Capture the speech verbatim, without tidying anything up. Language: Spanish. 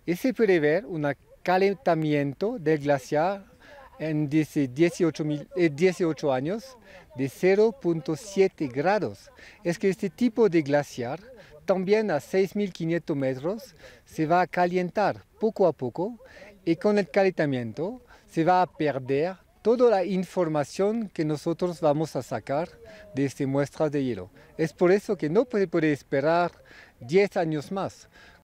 y se puede ver un calentamiento del glaciar en dieciocho, mil, eh, dieciocho años de cero punto siete grados. Es que este tipo de glaciar, también a seis mil quinientos metros, se va a calentar poco a poco y con el calentamiento se va a perder toda la información que nosotros vamos a sacar de estas muestras de hielo. Es por eso que no se puede esperar diez años más.